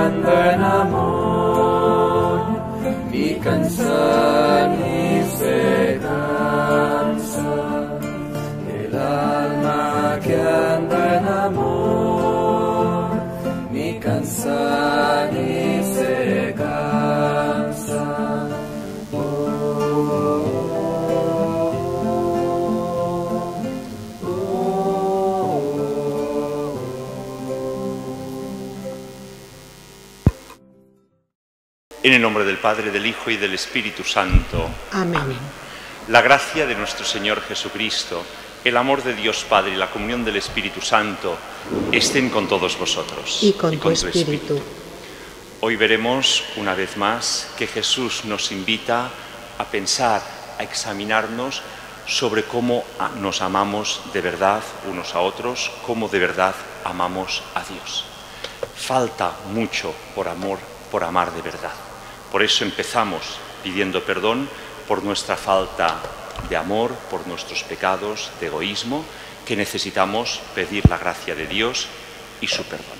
kian bernamor, mi cansa mi sedanza. El alma kian bernamor, mi cansa mi sedanza. En el nombre del Padre, del Hijo y del Espíritu Santo. Amén. La gracia de nuestro Señor Jesucristo, el amor de Dios Padre y la comunión del Espíritu Santo estén con todos vosotros. Y con tu espíritu. Hoy veremos una vez más que Jesús nos invita a pensar, a examinarnos sobre cómo nos amamos de verdad unos a otros, cómo de verdad amamos a Dios. Falta mucho por amar de verdad. Por eso empezamos pidiendo perdón por nuestra falta de amor, por nuestros pecados de egoísmo, que necesitamos pedir la gracia de Dios y su perdón.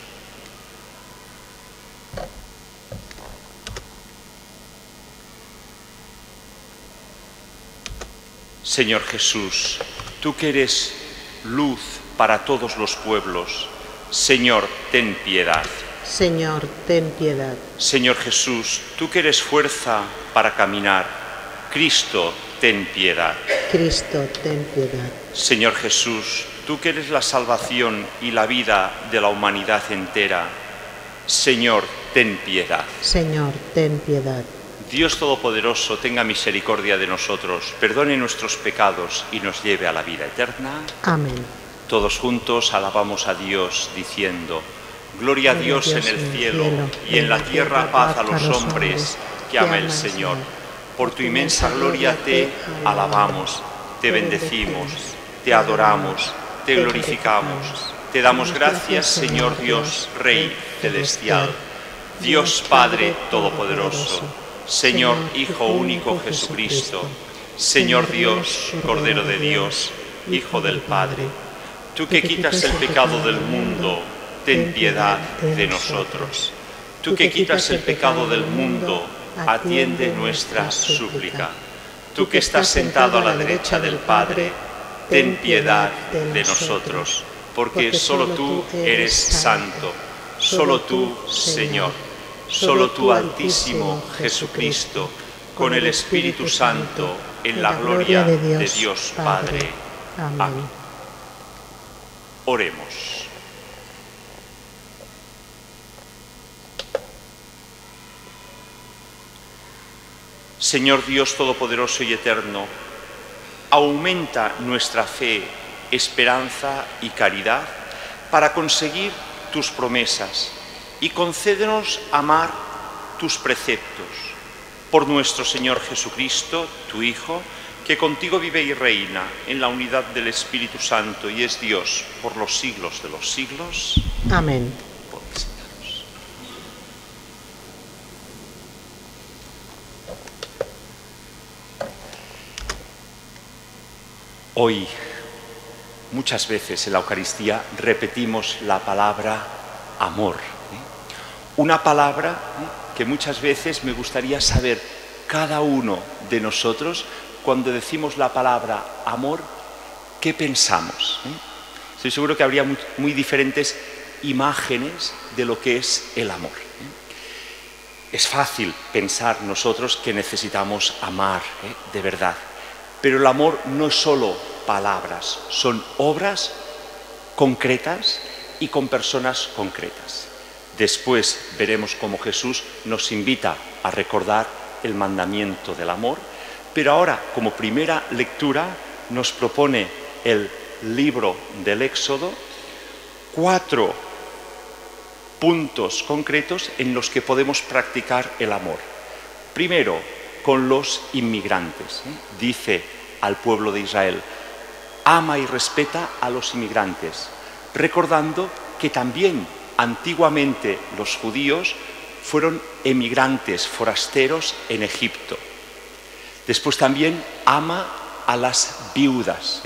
Señor Jesús, tú que eres luz para todos los pueblos, Señor, ten piedad. Señor, ten piedad. Señor Jesús, tú que eres fuerza para caminar, Cristo, ten piedad. Cristo, ten piedad. Señor Jesús, tú que eres la salvación y la vida de la humanidad entera, Señor, ten piedad. Señor, ten piedad. Dios Todopoderoso, tenga misericordia de nosotros, perdone nuestros pecados y nos lleve a la vida eterna. Amén. Todos juntos alabamos a Dios diciendo: Gloria a Dios en el cielo y en la tierra paz a los hombres que ama el Señor. Por tu inmensa gloria te alabamos, te bendecimos, te adoramos, te glorificamos. Te damos gracias, Señor Dios, Rey celestial, Dios Padre Todopoderoso, Señor Hijo único Jesucristo, Señor Dios, Cordero de Dios, Hijo del Padre. Tú que quitas el pecado del mundo, ten piedad de nosotros. Tú que quitas el pecado del mundo, atiende nuestra súplica. Tú que estás sentado a la derecha del Padre, ten piedad de nosotros, porque solo tú eres santo, solo tú, Señor, solo tú, Altísimo Jesucristo, con el Espíritu Santo, en la gloria de Dios Padre. Amén. Oremos. Señor Dios Todopoderoso y Eterno, aumenta nuestra fe, esperanza y caridad para conseguir tus promesas y concédenos amar tus preceptos. Por nuestro Señor Jesucristo, tu Hijo, que contigo vive y reina en la unidad del Espíritu Santo y es Dios por los siglos de los siglos. Amén. Hoy, muchas veces en la Eucaristía repetimos la palabra amor. Una palabra que muchas veces me gustaría saber cada uno de nosotros, cuando decimos la palabra amor, ¿qué pensamos? Estoy seguro que habría muy diferentes imágenes de lo que es el amor. Es fácil pensar nosotros que necesitamos amar de verdad. Pero el amor no es solo palabras, son obras concretas y con personas concretas. Después veremos cómo Jesús nos invita a recordar el mandamiento del amor, pero ahora, como primera lectura, nos propone el libro del Éxodo 4 puntos concretos en los que podemos practicar el amor. Primero, con los inmigrantes. Dice al pueblo de Israel: ama y respeta a los inmigrantes, recordando que también antiguamente los judíos fueron emigrantes, forasteros en Egipto. Después también ama a las viudas.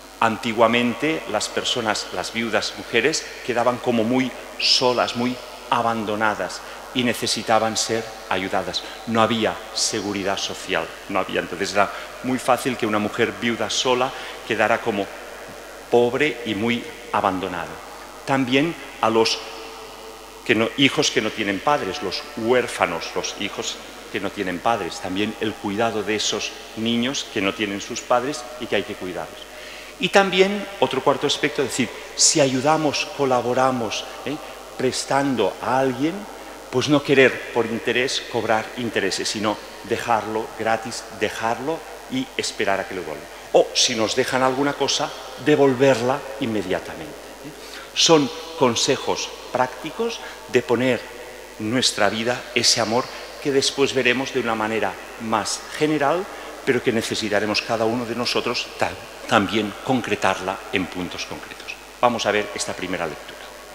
Antiguamente las personas, las viudas mujeres, quedaban como muy solas, muy abandonadas y necesitaban ser ayudadas. No había seguridad social, no había. Entonces era muy fácil que una mujer viuda sola quedara como pobre y muy abandonada. También a los hijos que no tienen padres, los huérfanos, los hijos que no tienen padres. También el cuidado de esos niños que no tienen sus padres y que hay que cuidarlos. Y también otro cuarto aspecto, es decir, si ayudamos, colaboramos, prestando a alguien, pues no querer por interés cobrar intereses, sino dejarlo gratis, dejarlo y esperar a que lo devuelvan. O si nos dejan alguna cosa, devolverla inmediatamente. Son consejos prácticos de poner en nuestra vida ese amor que después veremos de una manera más general, pero que necesitaremos cada uno de nosotros también concretarla en puntos concretos. Vamos a ver esta primera lectura.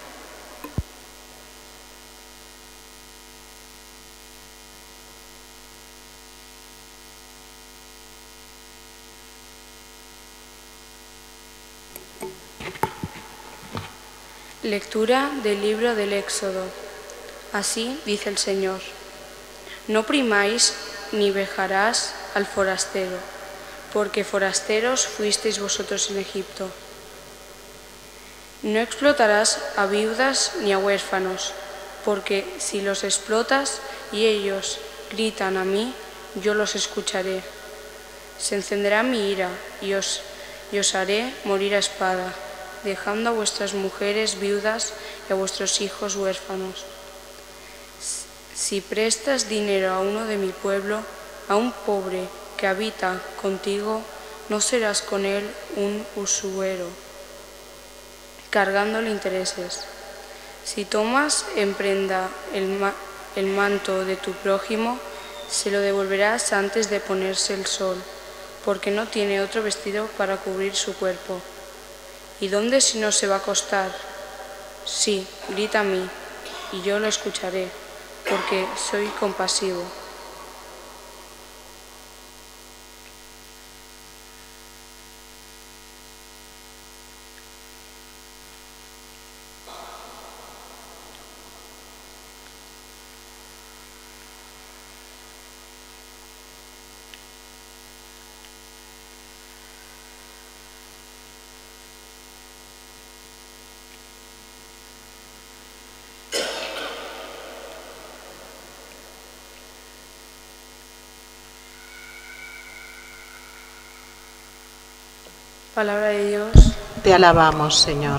Lectura del libro del Éxodo. Así dice el Señor: no oprimáis ni vejarás al forastero, porque forasteros fuisteis vosotros en Egipto. No explotarás a viudas ni a huérfanos, porque si los explotas y ellos gritan a mí, yo los escucharé. Se encenderá mi ira y os haré morir a espada, dejando a vuestras mujeres viudas y a vuestros hijos huérfanos. Si prestas dinero a uno de mi pueblo, a un pobre que habita contigo, no serás con él un usurero, cargándole intereses. Si tomas en prenda el manto de tu prójimo, se lo devolverás antes de ponerse el sol, porque no tiene otro vestido para cubrir su cuerpo. ¿Y dónde si no se va a acostar? Sí, grita a mí, y yo lo escucharé, porque soy compasivo. Palabra de Dios. Te alabamos, Señor.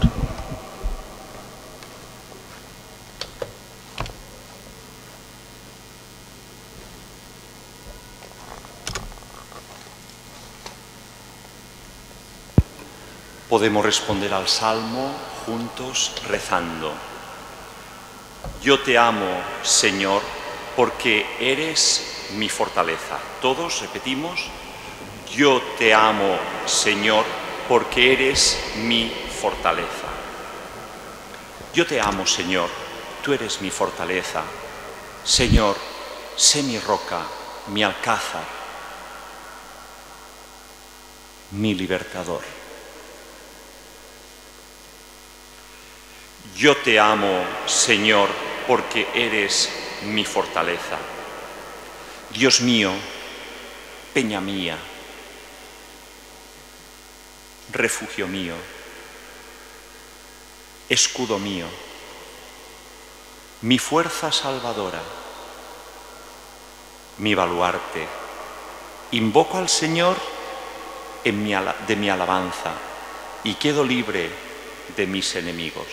Podemos responder al Salmo juntos rezando. Yo te amo, Señor, porque eres mi fortaleza. Todos repetimos: yo te amo, Señor, porque eres mi fortaleza. Yo te amo, Señor, tú eres mi fortaleza. Señor, sé mi roca, mi alcázar, mi libertador. Yo te amo, Señor, porque eres mi fortaleza. Dios mío, peña mía, refugio mío, escudo mío, mi fuerza salvadora, mi baluarte. Invoco al Señor de mi alabanza y quedo libre de mis enemigos.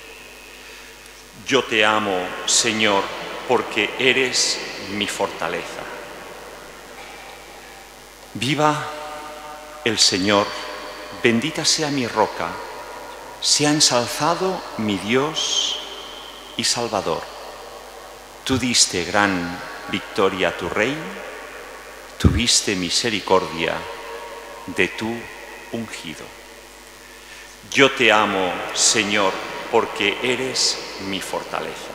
Yo te amo, Señor, porque eres mi fortaleza. Viva el Señor. Bendita sea mi roca, sea ensalzado mi Dios y Salvador. Tú diste gran victoria a tu rey, tuviste misericordia de tu ungido. Yo te amo, Señor, porque eres mi fortaleza.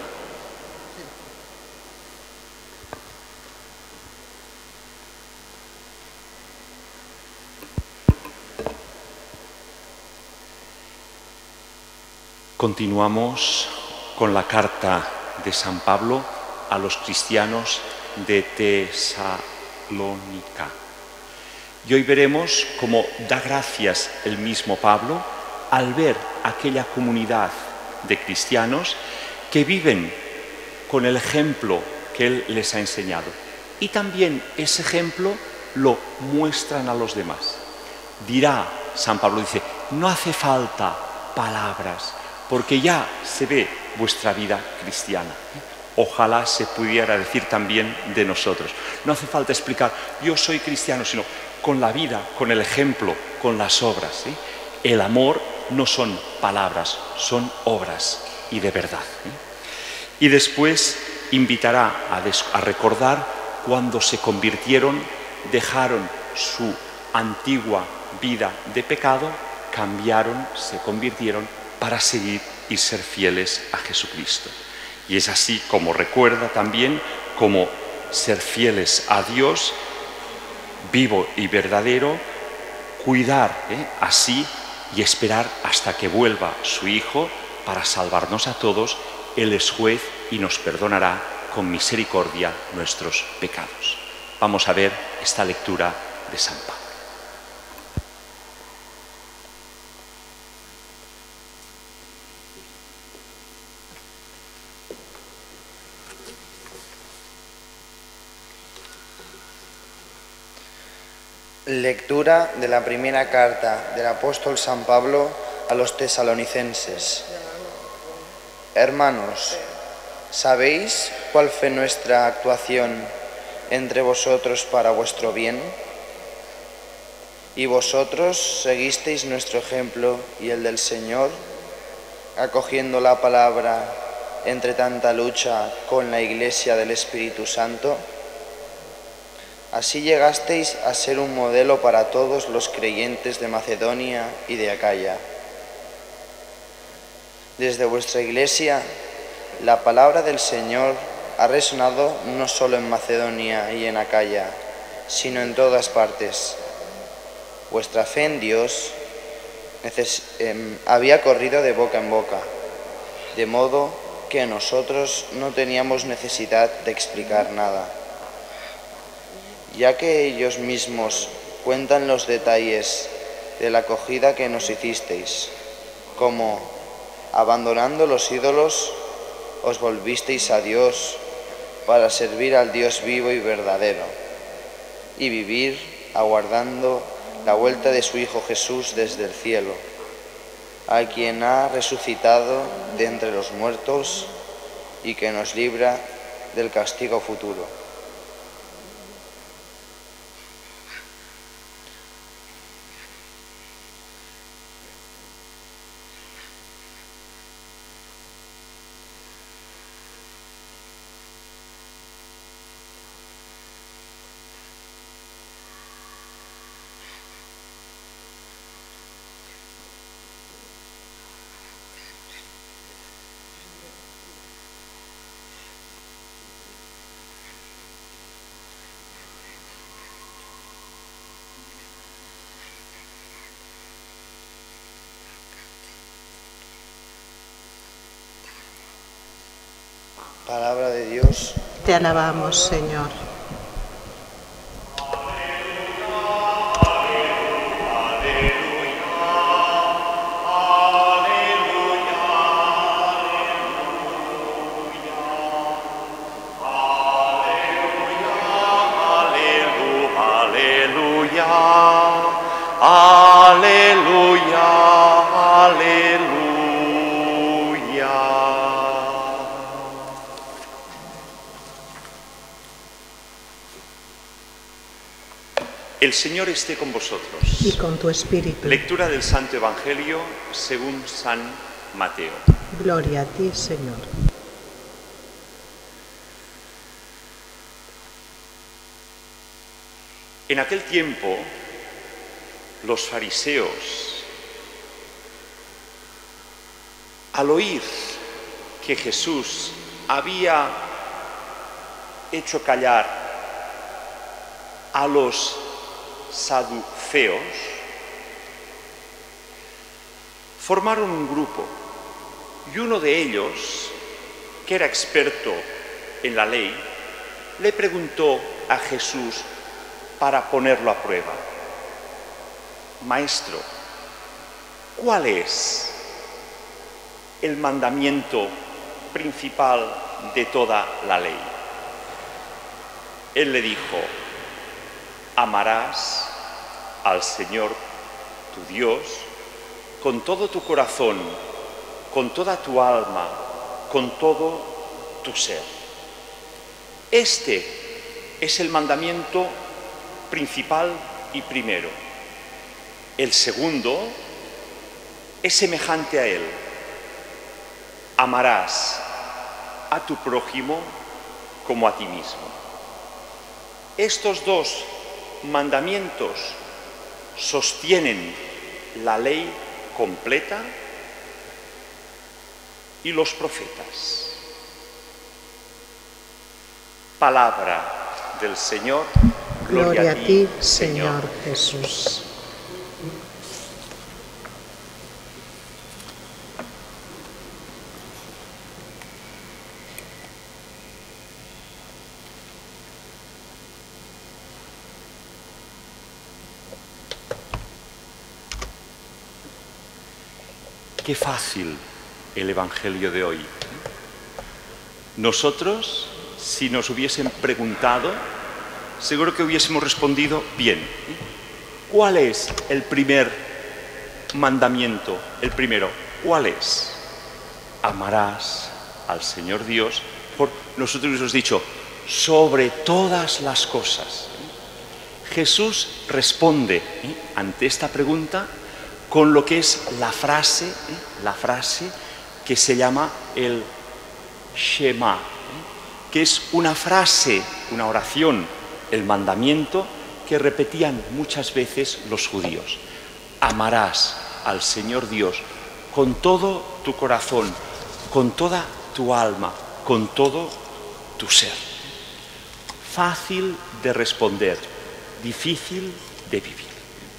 Continuamos con la carta de San Pablo a los cristianos de Tesalónica. Y hoy veremos cómo da gracias el mismo Pablo al ver aquella comunidad de cristianos que viven con el ejemplo que él les ha enseñado. Y también ese ejemplo lo muestran a los demás. Dirá San Pablo, dice, no hace falta palabras, porque ya se ve vuestra vida cristiana. Ojalá se pudiera decir también de nosotros. No hace falta explicar, yo soy cristiano, sino con la vida, con el ejemplo, con las obras. El amor no son palabras, son obras y de verdad. Y después invitará a recordar cuando se convirtieron, dejaron su antigua vida de pecado, cambiaron, se convirtieron para seguir y ser fieles a Jesucristo. Y es así como recuerda también cómo ser fieles a Dios, vivo y verdadero, cuidar así y esperar hasta que vuelva su Hijo para salvarnos a todos. Él es juez y nos perdonará con misericordia nuestros pecados. Vamos a ver esta lectura de San Pablo. Lectura de la primera carta del apóstol San Pablo a los tesalonicenses. Hermanos, ¿sabéis cuál fue nuestra actuación entre vosotros para vuestro bien? Y vosotros seguisteis nuestro ejemplo y el del Señor, acogiendo la palabra entre tanta lucha con la Iglesia del Espíritu Santo. Así llegasteis a ser un modelo para todos los creyentes de Macedonia y de Acaya. Desde vuestra Iglesia, la palabra del Señor ha resonado no solo en Macedonia y en Acaya, sino en todas partes. Vuestra fe en Dios había corrido de boca en boca, de modo que nosotros no teníamos necesidad de explicar nada, ya que ellos mismos cuentan los detalles de la acogida que nos hicisteis, como, abandonando los ídolos, os volvisteis a Dios para servir al Dios vivo y verdadero, y vivir aguardando la vuelta de su Hijo Jesús desde el cielo, a quien ha resucitado de entre los muertos y que nos libra del castigo futuro. Palabra de Dios. Te alabamos, Señor. El Señor esté con vosotros. Y con tu espíritu. Lectura del Santo Evangelio según San Mateo. Gloria a ti, Señor. En aquel tiempo, los fariseos, al oír que Jesús había hecho callar a los saduceos, formaron un grupo y uno de ellos que era experto en la ley, le preguntó a Jesús para ponerlo a prueba: Maestro, ¿cuál es el mandamiento principal de toda la ley? Él le dijo: amarás al Señor tu Dios con todo tu corazón, con toda tu alma, con todo tu ser. Este es el mandamiento principal y primero. El segundo es semejante a él: amarás a tu prójimo como a ti mismo. Estos dos mandamientos sostienen la ley completa y los profetas. Palabra del Señor. Gloria a ti, Señor Jesús. Qué fácil el Evangelio de hoy. Nosotros, si nos hubiesen preguntado, seguro que hubiésemos respondido bien. ¿Cuál es el primer mandamiento? El primero, ¿cuál es? Amarás al Señor Dios. Nosotros hubiésemos dicho, sobre todas las cosas. Jesús responde ante esta pregunta con lo que es la frase que se llama el Shema, que es una frase, una oración, el mandamiento que repetían muchas veces los judíos. Amarás al Señor Dios con todo tu corazón, con toda tu alma, con todo tu ser. Fácil de responder, difícil de vivir.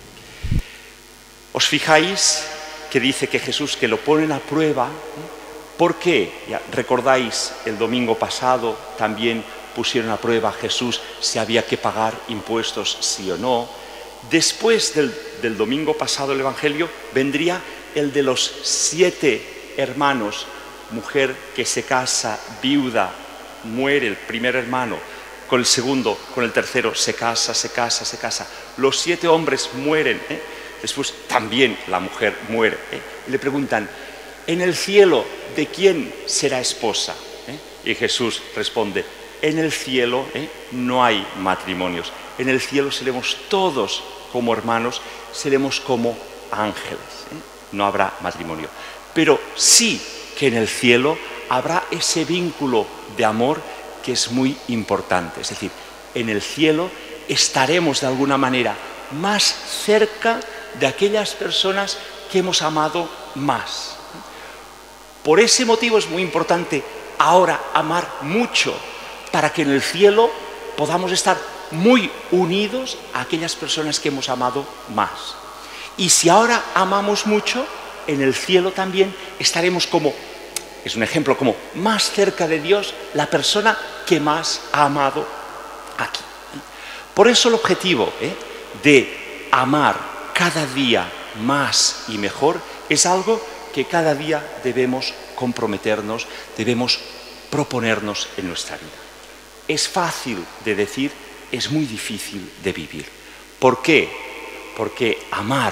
¿Os fijáis que dice que Jesús, que lo ponen a prueba? ¿Por qué? Ya recordáis, el domingo pasado también pusieron a prueba a Jesús si había que pagar impuestos, sí o no. Después del domingo pasado el Evangelio vendría el de los 7 hermanos, mujer que se casa, viuda, muere el primer hermano, con el segundo, con el tercero, se casa. Los 7 hombres mueren, Después también la mujer muere. Y le preguntan, ¿en el cielo de quién será esposa? Y Jesús responde, en el cielo no hay matrimonios. En el cielo seremos todos como hermanos, seremos como ángeles. No habrá matrimonio. Pero sí que en el cielo habrá ese vínculo de amor que es muy importante. Es decir, en el cielo estaremos de alguna manera más cerca de aquellas personas que hemos amado más. Por ese motivo es muy importante ahora amar mucho, para que en el cielo podamos estar muy unidos a aquellas personas que hemos amado más. Y si ahora amamos mucho, en el cielo también estaremos como, es un ejemplo, como más cerca de Dios, la persona que más ha amado aquí. Por eso el objetivo de amar cada día más y mejor es algo que cada día debemos comprometernos, debemos proponernos en nuestra vida. Es fácil de decir, es muy difícil de vivir. ¿Por qué? Porque amar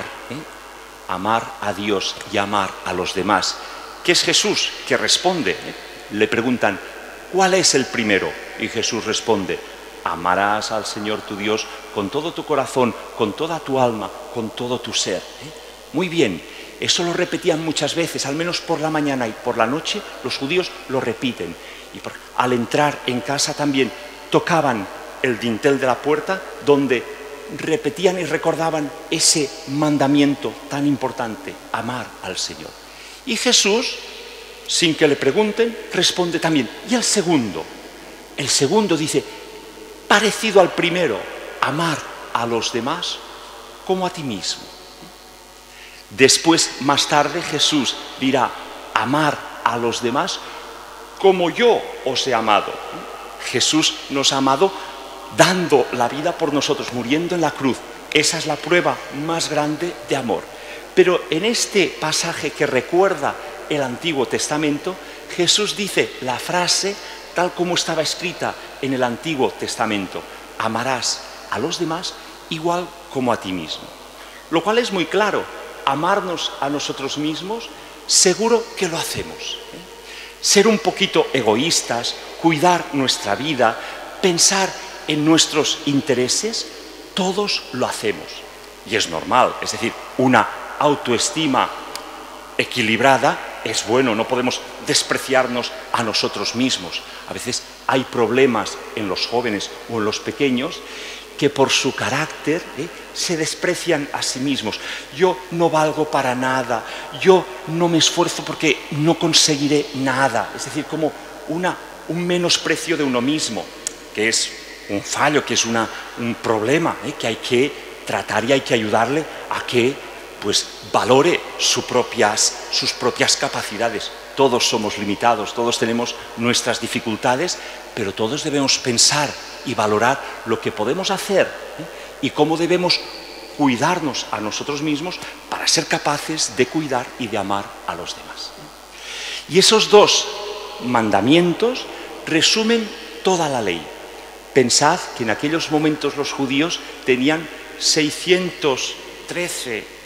a Dios y amar a los demás, que es Jesús que responde, le preguntan, ¿cuál es el primero? Y Jesús responde, amarás al Señor tu Dios con todo tu corazón, con toda tu alma, con todo tu ser. Muy bien, eso lo repetían muchas veces, al menos por la mañana y por la noche, los judíos lo repiten. Y al entrar en casa también tocaban el dintel de la puerta, donde repetían y recordaban ese mandamiento tan importante, amar al Señor. Y Jesús, sin que le pregunten, responde también. Y el segundo dice, parecido al primero, amar a los demás como a ti mismo. Después, más tarde, Jesús dirá, amar a los demás como yo os he amado. Jesús nos ha amado dando la vida por nosotros, muriendo en la cruz. Esa es la prueba más grande de amor. Pero en este pasaje que recuerda el Antiguo Testamento, Jesús dice la frase tal como estaba escrita en el Antiguo Testamento: amarás a los demás igual como a ti mismo. Lo cual es muy claro, amarnos a nosotros mismos, seguro que lo hacemos. Ser un poquito egoístas, cuidar nuestra vida, pensar en nuestros intereses, todos lo hacemos. Y es normal, es decir, una autoestima equilibrada es bueno, no podemos despreciarnos a nosotros mismos. A veces hay problemas en los jóvenes o en los pequeños que por su carácter se desprecian a sí mismos. Yo no valgo para nada, yo no me esfuerzo porque no conseguiré nada. Es decir, como un menosprecio de uno mismo, que es un fallo, que es un problema que hay que tratar y hay que ayudarle a que pues valore sus propias capacidades. Todos somos limitados, todos tenemos nuestras dificultades, pero todos debemos pensar y valorar lo que podemos hacer y cómo debemos cuidarnos a nosotros mismos para ser capaces de cuidar y de amar a los demás. Y esos dos mandamientos resumen toda la ley. Pensad que en aquellos momentos los judíos tenían 613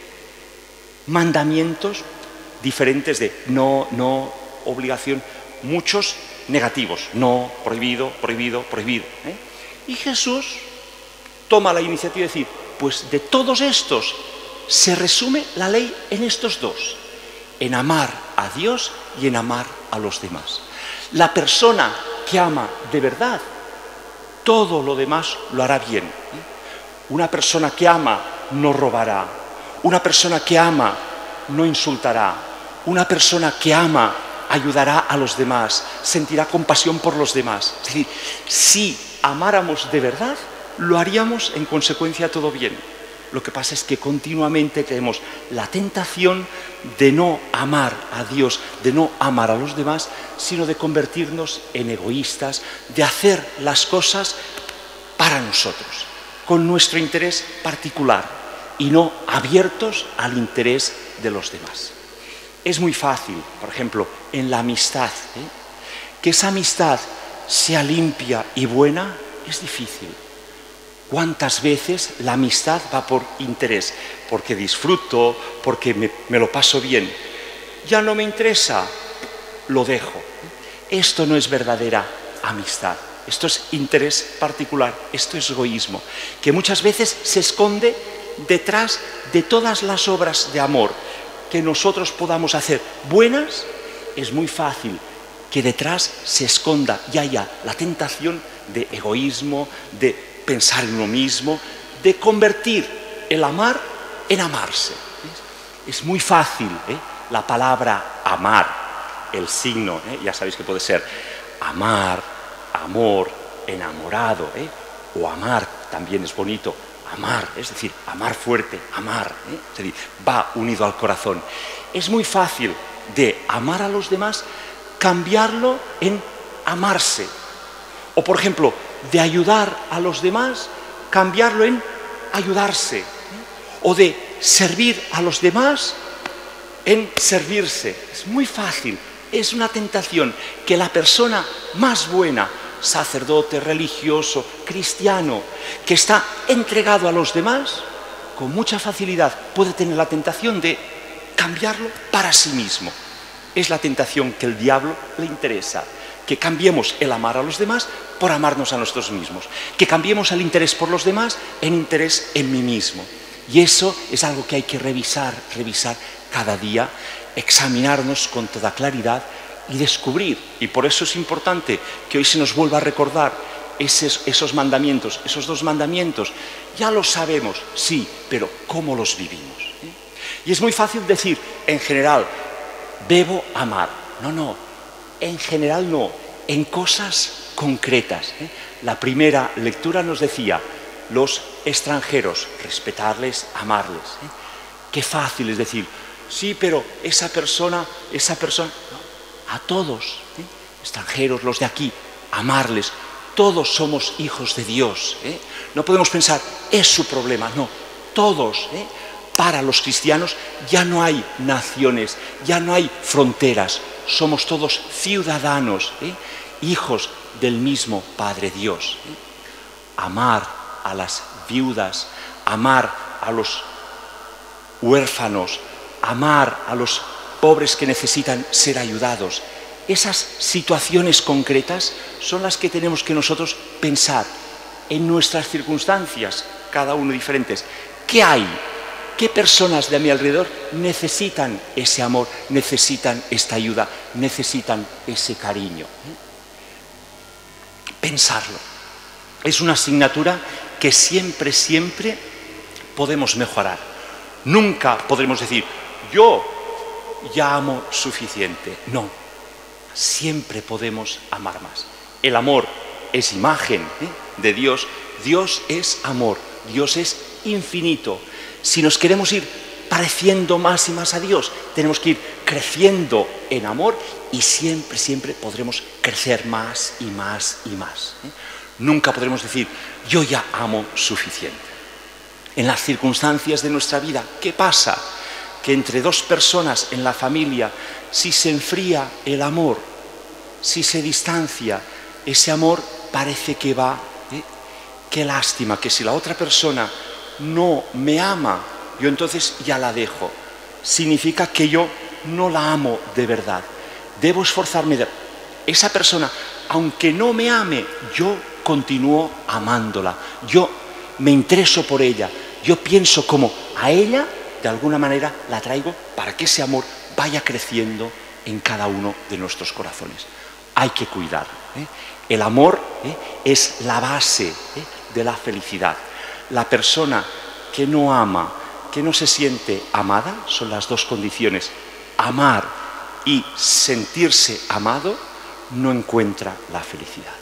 mandamientos diferentes de no, obligación, muchos negativos, no, prohibido, prohibido, prohibido. Y Jesús toma la iniciativa de decir, pues de todos estos se resume la ley en estos dos, en amar a Dios y en amar a los demás. La persona que ama de verdad, todo lo demás lo hará bien. Una persona que ama no robará, una persona que ama no insultará, una persona que ama ayudará a los demás, sentirá compasión por los demás. Es decir, si amáramos de verdad, lo haríamos en consecuencia todo bien. Lo que pasa es que continuamente tenemos la tentación de no amar a Dios, de no amar a los demás, sino de convertirnos en egoístas, de hacer las cosas para nosotros, con nuestro interés particular y no abiertos al interés de los demás. Es muy fácil, por ejemplo, en la amistad, que esa amistad sea limpia y buena, es difícil. ¿Cuántas veces la amistad va por interés? Porque disfruto, porque me lo paso bien. Ya no me interesa, lo dejo. Esto no es verdadera amistad. Esto es interés particular, esto es egoísmo, que muchas veces se esconde detrás de todas las obras de amor que nosotros podamos hacer buenas. Es muy fácil que detrás se esconda y haya la tentación de egoísmo, de pensar en uno mismo, de convertir el amar en amarse. Es muy fácil, la palabra amar, el signo, ya sabéis que puede ser amar, amor, enamorado, o amar también es bonito, amar, es decir, amar fuerte, amar, es decir, va unido al corazón. Es muy fácil de amar a los demás, cambiarlo en amarse. O, por ejemplo, de ayudar a los demás, cambiarlo en ayudarse. O de servir a los demás en servirse. Es muy fácil, es una tentación que la persona más buena, sacerdote, religioso, cristiano, que está entregado a los demás, con mucha facilidad puede tener la tentación de cambiarlo para sí mismo. Es la tentación que el diablo le interesa, que cambiemos el amar a los demás por amarnos a nosotros mismos, que cambiemos el interés por los demás en interés en mí mismo. Y eso es algo que hay que revisar cada día, examinarnos con toda claridad y descubrir. Y por eso es importante que hoy se nos vuelva a recordar esos mandamientos, esos dos mandamientos. Ya los sabemos, sí, pero ¿cómo los vivimos? Y es muy fácil decir, en general, debo amar. No, en general no, en cosas concretas. La primera lectura nos decía, los extranjeros, respetarles, amarles. Qué fácil es decir, sí, pero esa persona, no, a todos. extranjeros, los de aquí, amarles. Todos somos hijos de Dios. No podemos pensar, es su problema, no, todos. Para los cristianos ya no hay naciones, ya no hay fronteras, somos todos ciudadanos, hijos del mismo Padre Dios. Amar a las viudas, amar a los huérfanos, amar a los pobres que necesitan ser ayudados. Esas situaciones concretas son las que tenemos que nosotros pensar en nuestras circunstancias, cada uno diferentes. ¿Qué hay? ¿Qué personas de a mi alrededor necesitan ese amor, necesitan esta ayuda, necesitan ese cariño? Pensarlo. Es una asignatura que siempre, siempre podemos mejorar. Nunca podremos decir, yo ya amo suficiente. No, siempre podemos amar más. El amor es imagen de Dios. Dios es amor, Dios es infinito. Si nos queremos ir pareciendo más y más a Dios, tenemos que ir creciendo en amor y siempre, siempre podremos crecer más y más y más. Nunca podremos decir, yo ya amo suficiente. En las circunstancias de nuestra vida, ¿qué pasa? Que entre dos personas en la familia, si se enfría el amor, si se distancia, ese amor parece que va. Qué lástima que si la otra persona no me ama, yo entonces ya la dejo. Significa que yo no la amo de verdad. Debo esforzarme. Esa persona, aunque no me ame, yo continúo amándola. Yo me intereso por ella. Yo pienso como a ella, de alguna manera, la traigo para que ese amor vaya creciendo en cada uno de nuestros corazones. Hay que cuidar. El amor es la base de la felicidad. La persona que no ama, que no se siente amada, son las dos condiciones. Amar y sentirse amado no encuentra la felicidad.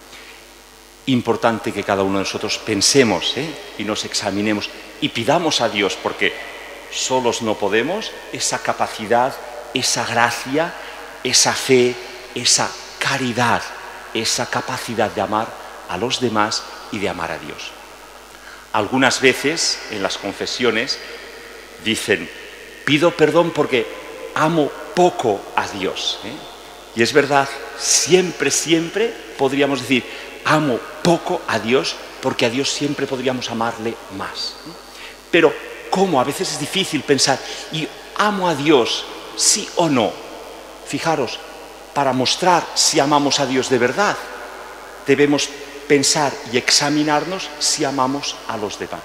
Importante que cada uno de nosotros pensemos y nos examinemos y pidamos a Dios, porque solos no podemos, esa capacidad, esa gracia, esa fe, esa caridad, esa capacidad de amar a los demás y de amar a Dios. Algunas veces en las confesiones dicen, pido perdón porque amo poco a Dios. Y es verdad, siempre, siempre podríamos decir, amo poco a Dios porque a Dios siempre podríamos amarle más. Pero, ¿cómo? A veces es difícil pensar, ¿y amo a Dios sí o no? Fijaros, para mostrar si amamos a Dios de verdad, debemos pensar y examinarnos si amamos a los demás.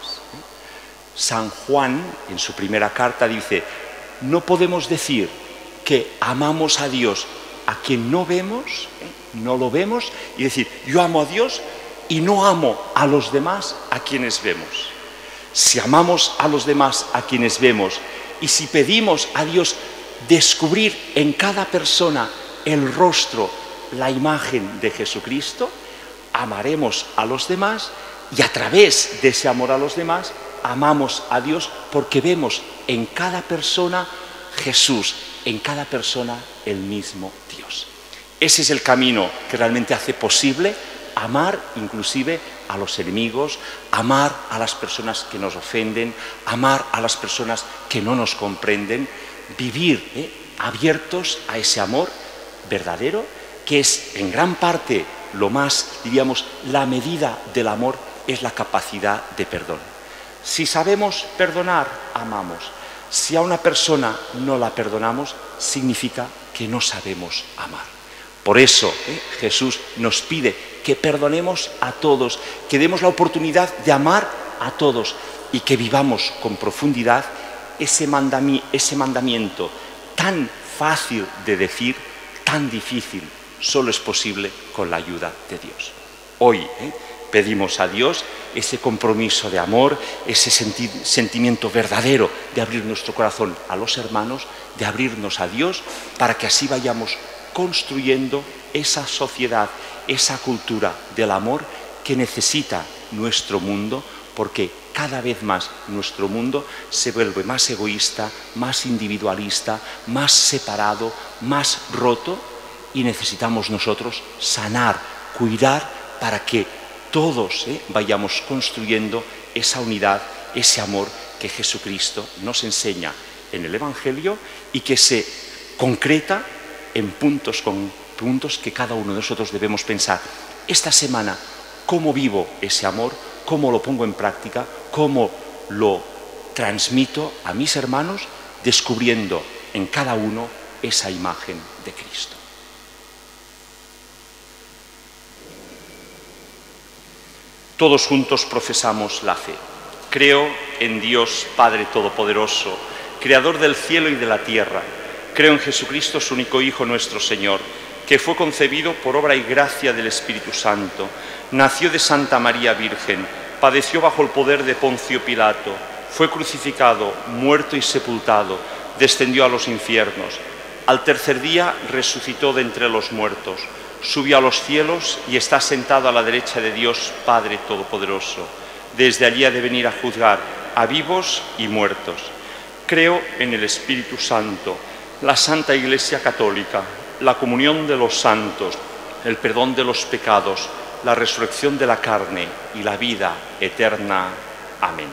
San Juan, en su primera carta, dice, no podemos decir que amamos a Dios a quien no vemos, no lo vemos, y decir, yo amo a Dios y no amo a los demás a quienes vemos. Si amamos a los demás a quienes vemos y si pedimos a Dios descubrir en cada persona el rostro, la imagen de Jesucristo, amaremos a los demás y a través de ese amor a los demás amamos a Dios porque vemos en cada persona Jesús, en cada persona el mismo Dios. Ese es el camino que realmente hace posible amar inclusive a los enemigos, amar a las personas que nos ofenden, amar a las personas que no nos comprenden, vivir abiertos a ese amor verdadero que es en gran parte lo más, diríamos, la medida del amor es la capacidad de perdón. Si sabemos perdonar, amamos. Si a una persona no la perdonamos, significa que no sabemos amar. Por eso Jesús nos pide que perdonemos a todos, que demos la oportunidad de amar a todos y que vivamos con profundidad ese mandamiento tan fácil de decir, tan difícil, solo es posible con la ayuda de Dios. Hoy pedimos a Dios ese compromiso de amor, ese sentimiento verdadero de abrir nuestro corazón a los hermanos, de abrirnos a Dios, para que así vayamos construyendo esa sociedad, esa cultura del amor que necesita nuestro mundo, porque cada vez más nuestro mundo se vuelve más egoísta, más individualista, más separado, más roto, y necesitamos nosotros sanar, cuidar para que todos vayamos construyendo esa unidad, ese amor que Jesucristo nos enseña en el Evangelio y que se concreta en puntos que cada uno de nosotros debemos pensar. Esta semana, ¿cómo vivo ese amor? ¿Cómo lo pongo en práctica? ¿Cómo lo transmito a mis hermanos? Descubriendo en cada uno esa imagen de Cristo. Todos juntos profesamos la fe. Creo en Dios Padre Todopoderoso, Creador del cielo y de la tierra. Creo en Jesucristo, su único Hijo, nuestro Señor, que fue concebido por obra y gracia del Espíritu Santo, nació de Santa María Virgen, padeció bajo el poder de Poncio Pilato, fue crucificado, muerto y sepultado, descendió a los infiernos. Al tercer día resucitó de entre los muertos, subió a los cielos y está sentado a la derecha de Dios Padre Todopoderoso. Desde allí ha de venir a juzgar a vivos y muertos. Creo en el Espíritu Santo, la Santa Iglesia Católica, la comunión de los santos, el perdón de los pecados, la resurrección de la carne y la vida eterna. Amén.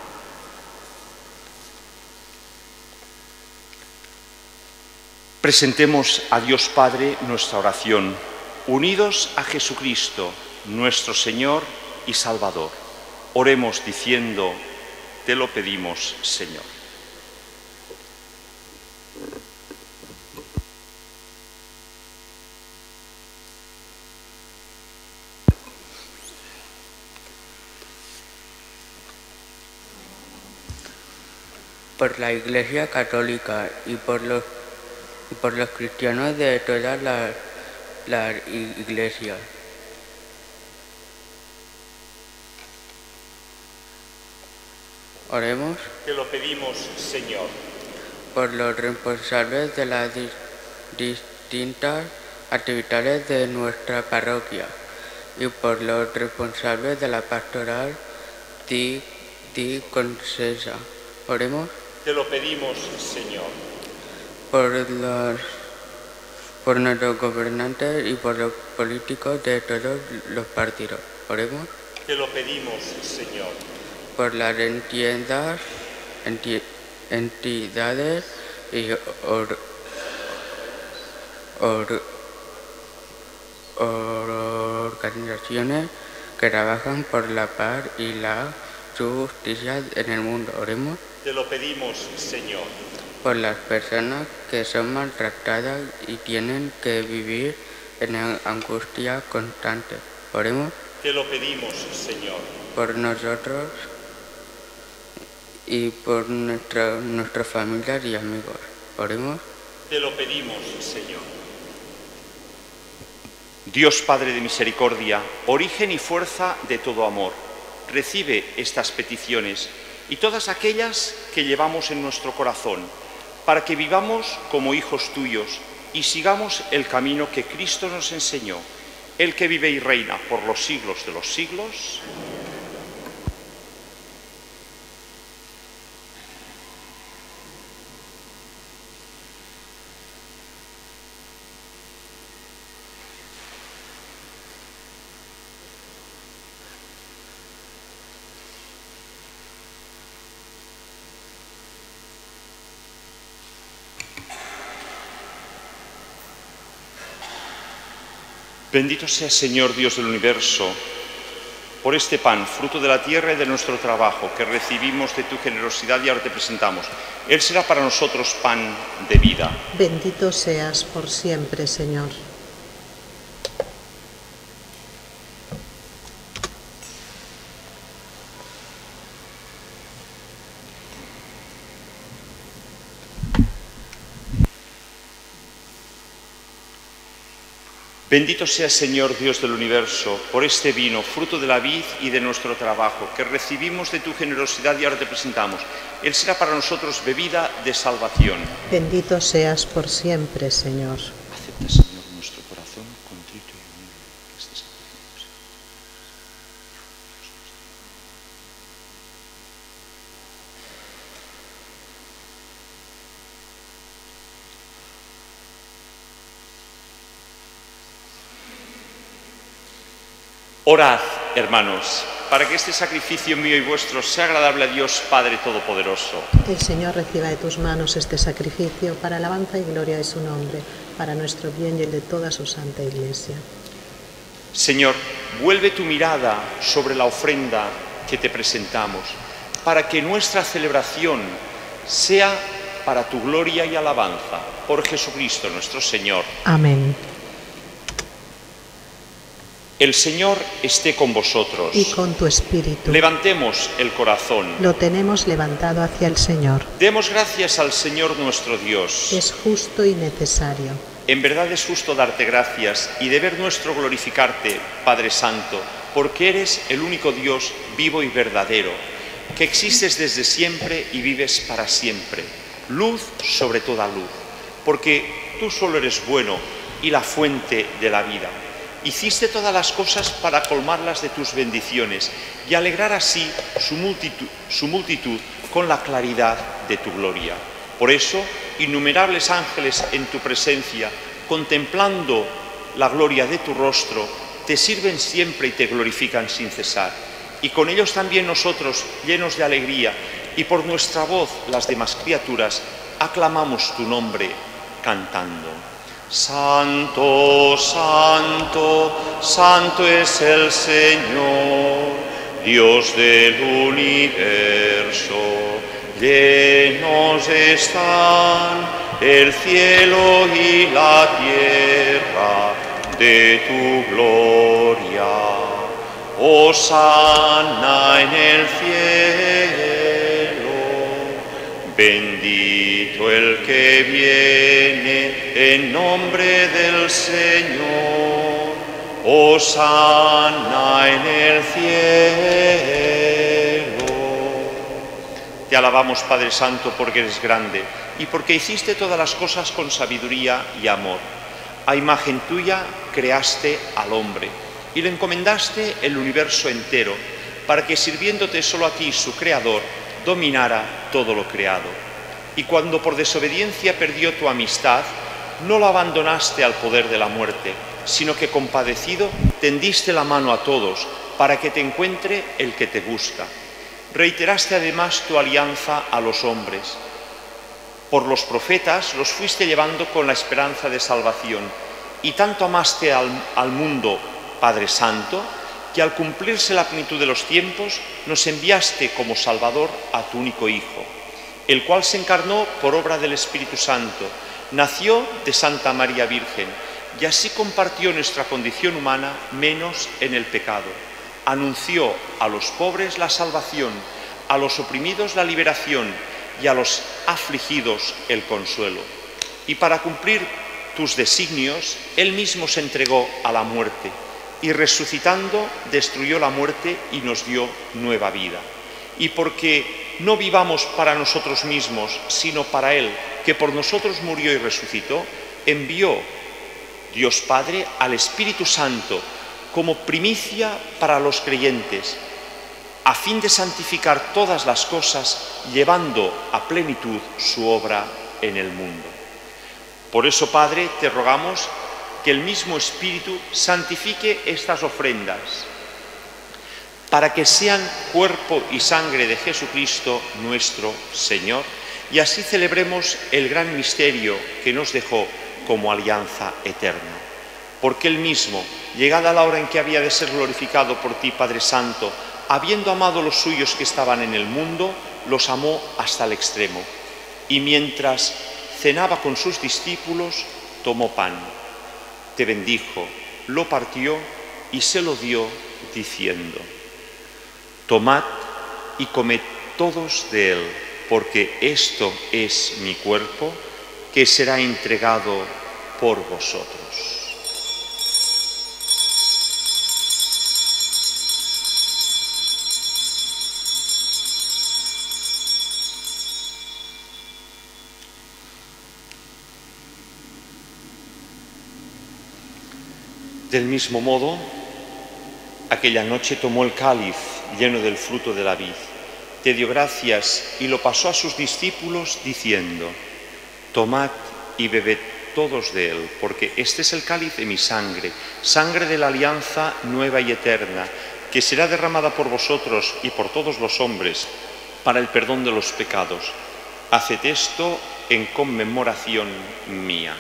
Presentemos a Dios Padre nuestra oración, unidos a Jesucristo, nuestro Señor y Salvador. Oremos diciendo: te lo pedimos, Señor. Por la Iglesia Católica y por los cristianos de todas las iglesias. Oremos. Te lo pedimos, Señor. Por los responsables de las distintas actividades de nuestra parroquia y por los responsables de la pastoral diocesana. Oremos. Te lo pedimos, Señor. Por nuestros gobernantes y por los políticos de todos los partidos. Oremos. Te lo pedimos, Señor. Por las entidades y organizaciones que trabajan por la paz y la justicia en el mundo. Oremos. Te lo pedimos, Señor. Por las personas que son maltratadas y tienen que vivir en angustia constante. Oremos. Te lo pedimos, Señor. Por nosotros y por nuestras familias y amigos. Oremos. Te lo pedimos, Señor. Dios Padre de misericordia, origen y fuerza de todo amor, recibe estas peticiones y todas aquellas que llevamos en nuestro corazón, para que vivamos como hijos tuyos y sigamos el camino que Cristo nos enseñó, el que vive y reina por los siglos de los siglos. Bendito sea, Señor Dios del universo, por este pan, fruto de la tierra y de nuestro trabajo, que recibimos de tu generosidad y ahora te presentamos. Él será para nosotros pan de vida. Bendito seas por siempre, Señor. Bendito sea, Señor Dios del universo, por este vino, fruto de la vid y de nuestro trabajo, que recibimos de tu generosidad y ahora te presentamos. Él será para nosotros bebida de salvación. Bendito seas por siempre, Señor. Acepta, Señor, nuestro corazón contrito y humilde, este sacrificio. Orad, hermanos, para que este sacrificio mío y vuestro sea agradable a Dios Padre Todopoderoso. El Señor reciba de tus manos este sacrificio para alabanza y gloria de su nombre, para nuestro bien y el de toda su santa Iglesia. Señor, vuelve tu mirada sobre la ofrenda que te presentamos, para que nuestra celebración sea para tu gloria y alabanza. Por Jesucristo nuestro Señor. Amén. El Señor esté con vosotros. Y con tu espíritu. Levantemos el corazón. Lo tenemos levantado hacia el Señor. Demos gracias al Señor nuestro Dios. Es justo y necesario. En verdad es justo darte gracias y deber nuestro glorificarte, Padre Santo, porque eres el único Dios vivo y verdadero, que existes desde siempre y vives para siempre. Luz sobre toda luz, porque tú solo eres bueno y la fuente de la vida. Hiciste todas las cosas para colmarlas de tus bendiciones y alegrar así su multitud con la claridad de tu gloria. Por eso, innumerables ángeles en tu presencia, contemplando la gloria de tu rostro, te sirven siempre y te glorifican sin cesar. Y con ellos también nosotros, llenos de alegría, y por nuestra voz las demás criaturas, aclamamos tu nombre cantando. Santo, santo, santo es el Señor, Dios del universo. Llenos están el cielo y la tierra de tu gloria. Hosana en el cielo, bendito el que viene en nombre del Señor. Hosana en el cielo. Te alabamos, Padre Santo, porque eres grande y porque hiciste todas las cosas con sabiduría y amor. A imagen tuya creaste al hombre y le encomendaste el universo entero, para que sirviéndote solo a ti, su Creador, dominara todo lo creado. Y cuando por desobediencia perdió tu amistad, no lo abandonaste al poder de la muerte, sino que compadecido tendiste la mano a todos, para que te encuentre el que te busca. Reiteraste además tu alianza a los hombres. Por los profetas los fuiste llevando con la esperanza de salvación, y tanto amaste al mundo, Padre Santo, que al cumplirse la plenitud de los tiempos, nos enviaste como Salvador a tu único Hijo, el cual se encarnó por obra del Espíritu Santo, nació de Santa María Virgen, y así compartió nuestra condición humana menos en el pecado. Anunció a los pobres la salvación, a los oprimidos la liberación y a los afligidos el consuelo. Y para cumplir tus designios, Él mismo se entregó a la muerte, y resucitando destruyó la muerte y nos dio nueva vida. Y porque no vivamos para nosotros mismos, sino para Él, que por nosotros murió y resucitó, envió Dios Padre al Espíritu Santo como primicia para los creyentes, a fin de santificar todas las cosas, llevando a plenitud su obra en el mundo. Por eso, Padre, te rogamos que el mismo Espíritu santifique estas ofrendas, para que sean cuerpo y sangre de Jesucristo nuestro Señor, y así celebremos el gran misterio que nos dejó como alianza eterna. Porque Él mismo, llegada la hora en que había de ser glorificado por ti, Padre Santo, habiendo amado a los suyos que estaban en el mundo, los amó hasta el extremo. Y mientras cenaba con sus discípulos, tomó pan, te bendijo, lo partió y se lo dio, diciendo: tomad y comed todos de él, porque esto es mi cuerpo, que será entregado por vosotros. Del mismo modo, aquella noche tomó el cáliz lleno del fruto de la vid, te dio gracias y lo pasó a sus discípulos diciendo: tomad y bebed todos de él, porque este es el cáliz de mi sangre, sangre de la alianza nueva y eterna, que será derramada por vosotros y por todos los hombres para el perdón de los pecados. Haced esto en conmemoración mía.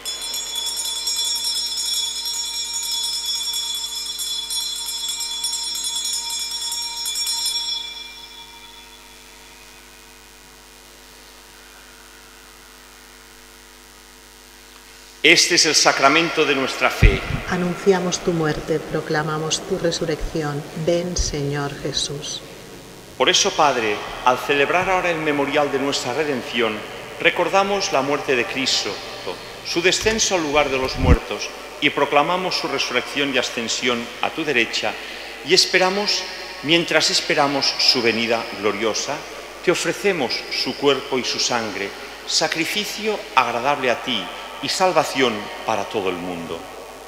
Este es el sacramento de nuestra fe. Anunciamos tu muerte, proclamamos tu resurrección. Ven, Señor Jesús. Por eso, Padre, al celebrar ahora el memorial de nuestra redención, recordamos la muerte de Cristo, su descenso al lugar de los muertos, y proclamamos su resurrección y ascensión a tu derecha, y esperamos, mientras esperamos su venida gloriosa, te ofrecemos su cuerpo y su sangre, sacrificio agradable a ti, y salvación para todo el mundo.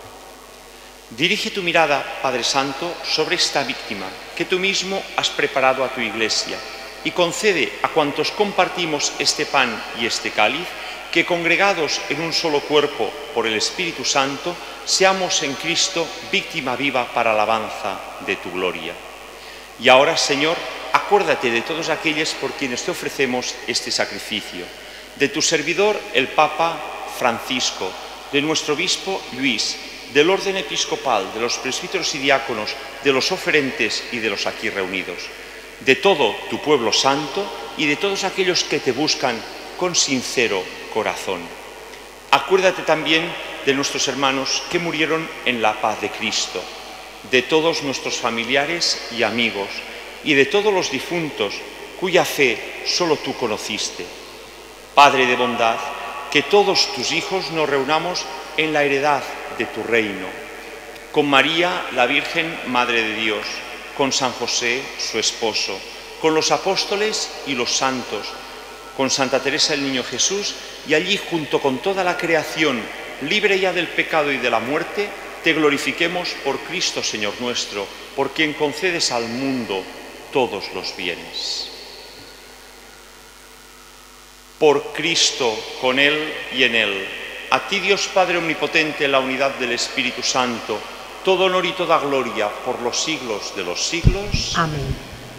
Dirige tu mirada, Padre Santo, sobre esta víctima que tú mismo has preparado a tu Iglesia y concede a cuantos compartimos este pan y este cáliz que, congregados en un solo cuerpo por el Espíritu Santo, seamos en Cristo víctima viva para alabanza de tu gloria. Y ahora, Señor, acuérdate de todos aquellos por quienes te ofrecemos este sacrificio, de tu servidor, el Papa Francisco, de nuestro obispo Luis, del orden episcopal, de los presbíteros y diáconos, de los oferentes y de los aquí reunidos, de todo tu pueblo santo y de todos aquellos que te buscan con sincero corazón. Acuérdate también de nuestros hermanos que murieron en la paz de Cristo, de todos nuestros familiares y amigos y de todos los difuntos cuya fe solo tú conociste. Padre de bondad, que todos tus hijos nos reunamos en la heredad de tu reino, con María, la Virgen Madre de Dios, con San José, su esposo, con los apóstoles y los santos, con Santa Teresa del Niño Jesús, y allí junto con toda la creación, libre ya del pecado y de la muerte, te glorifiquemos por Cristo Señor nuestro, por quien concedes al mundo todos los bienes. Por Cristo, con Él y en Él, a ti Dios Padre Omnipotente, en la unidad del Espíritu Santo, todo honor y toda gloria por los siglos de los siglos. Amén.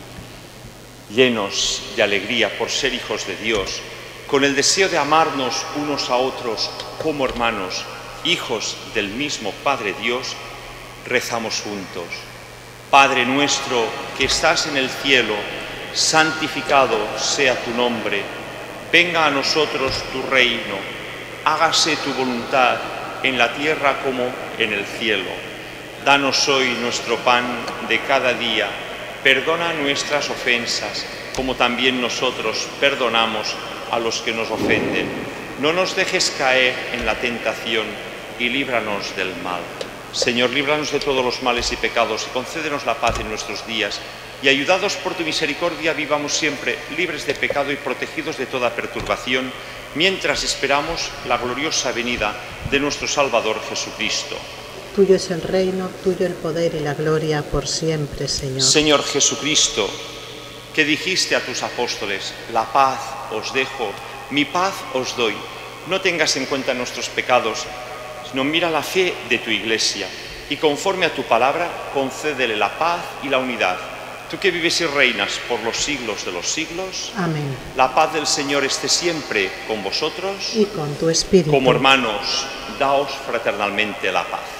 Llenos de alegría por ser hijos de Dios, con el deseo de amarnos unos a otros como hermanos, hijos del mismo Padre Dios, rezamos juntos. Padre nuestro que estás en el cielo, santificado sea tu nombre. Venga a nosotros tu reino, hágase tu voluntad en la tierra como en el cielo. Danos hoy nuestro pan de cada día, perdona nuestras ofensas, como también nosotros perdonamos a los que nos ofenden. No nos dejes caer en la tentación y líbranos del mal. Señor, líbranos de todos los males y pecados y concédenos la paz en nuestros días. Y ayudados por tu misericordia, vivamos siempre libres de pecado y protegidos de toda perturbación, mientras esperamos la gloriosa venida de nuestro Salvador Jesucristo. Tuyo es el reino, tuyo el poder y la gloria por siempre, Señor. Señor Jesucristo, que dijiste a tus apóstoles, la paz os dejo, mi paz os doy. No tengas en cuenta nuestros pecados, sino mira la fe de tu Iglesia y conforme a tu palabra, concédele la paz y la unidad. Tú que vives y reinas por los siglos de los siglos. Amén. La paz del Señor esté siempre con vosotros. Y con tu espíritu. Como hermanos, daos fraternalmente la paz.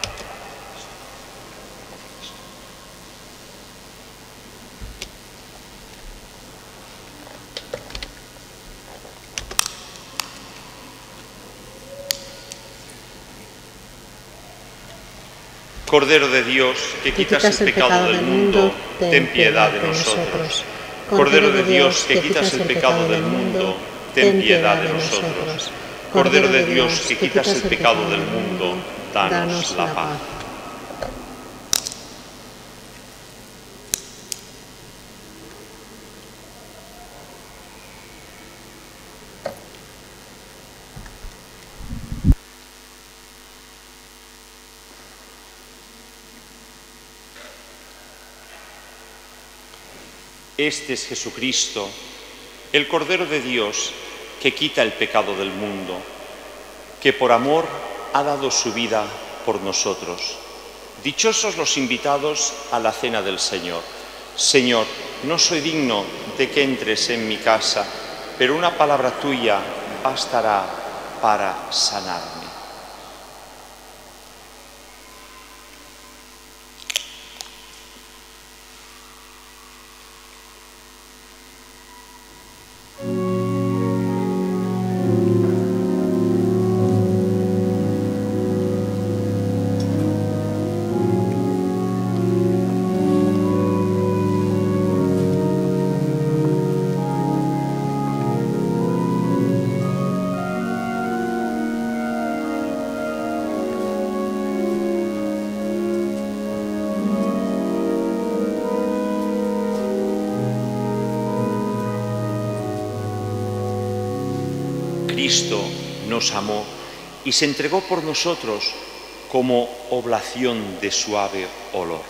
Cordero de Dios, que quitas el pecado del mundo, ten piedad de nosotros. Cordero de Dios, que quitas el pecado del mundo, ten piedad de nosotros. Cordero de Dios, que quitas el pecado del mundo, danos la paz. Este es Jesucristo, el Cordero de Dios, que quita el pecado del mundo. que por amor ha dado su vida por nosotros. Dichosos los invitados a la cena del Señor. Señor, no soy digno de que entres en mi casa, pero una palabra tuya bastará para sanarme. Cristo nos amó y se entregó por nosotros como oblación de suave olor.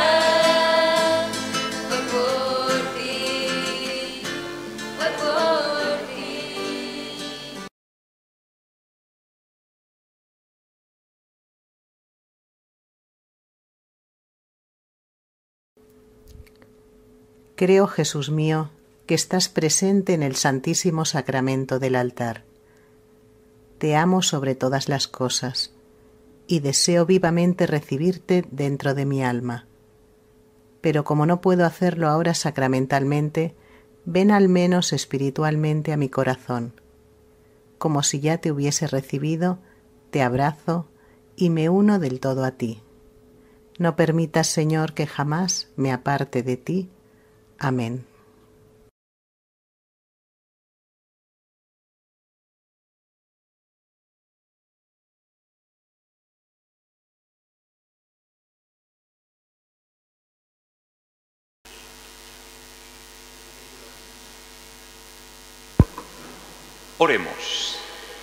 Fue por Creo, Jesús mío, que estás presente en el Santísimo Sacramento del altar. Te amo sobre todas las cosas y deseo vivamente recibirte dentro de mi alma. Pero como no puedo hacerlo ahora sacramentalmente, ven al menos espiritualmente a mi corazón. Como si ya te hubiese recibido, te abrazo y me uno del todo a ti. No permitas, Señor, que jamás me aparte de ti. Amén. Oremos.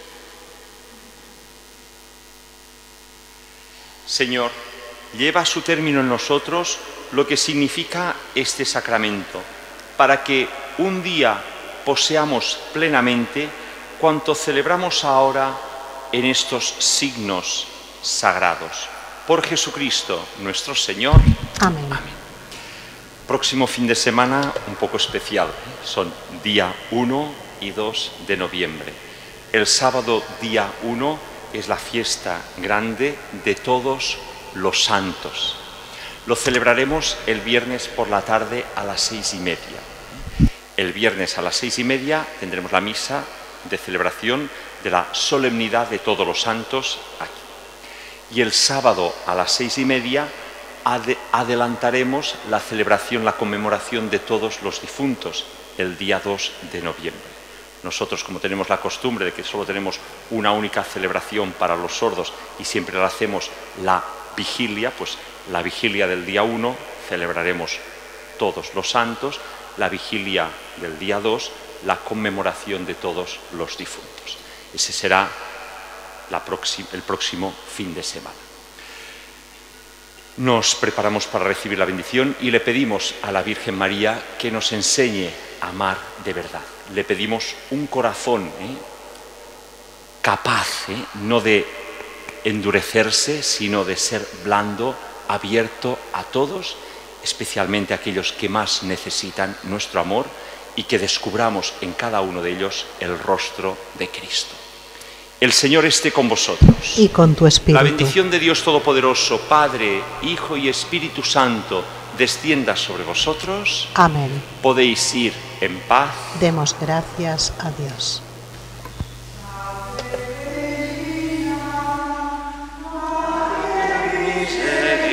Señor, lleva a su término en nosotros lo que significa este sacramento, para que un día poseamos plenamente cuanto celebramos ahora en estos signos sagrados. Por Jesucristo, nuestro Señor. Amén. Amén. Próximo fin de semana un poco especial. Son día 1 y 2 de noviembre. El sábado día 1 es la fiesta grande de todos los santos. Lo celebraremos el viernes por la tarde a las 6:30. El viernes a las 6:30 tendremos la misa de celebración de la solemnidad de todos los santos aquí. Y el sábado a las 6:30 adelantaremos la celebración, la conmemoración de todos los difuntos, el día 2 de noviembre. Nosotros, como tenemos la costumbre de que solo tenemos una única celebración para los sordos y siempre la hacemos la vigilia, pues la vigilia del día 1 celebraremos todos los santos, la vigilia del día 2 la conmemoración de todos los difuntos. Ese será el próximo fin de semana. Nos preparamos para recibir la bendición y le pedimos a la Virgen María que nos enseñe a amar de verdad. Le pedimos un corazón capaz, no de endurecerse, sino de ser blando, abierto a todos, especialmente a aquellos que más necesitan nuestro amor, y que descubramos en cada uno de ellos el rostro de Cristo. El Señor esté con vosotros. Y con tu espíritu. La bendición de Dios Todopoderoso, Padre, Hijo y Espíritu Santo, descienda sobre vosotros. Amén. Podéis ir en paz. Demos gracias a Dios. Miseria.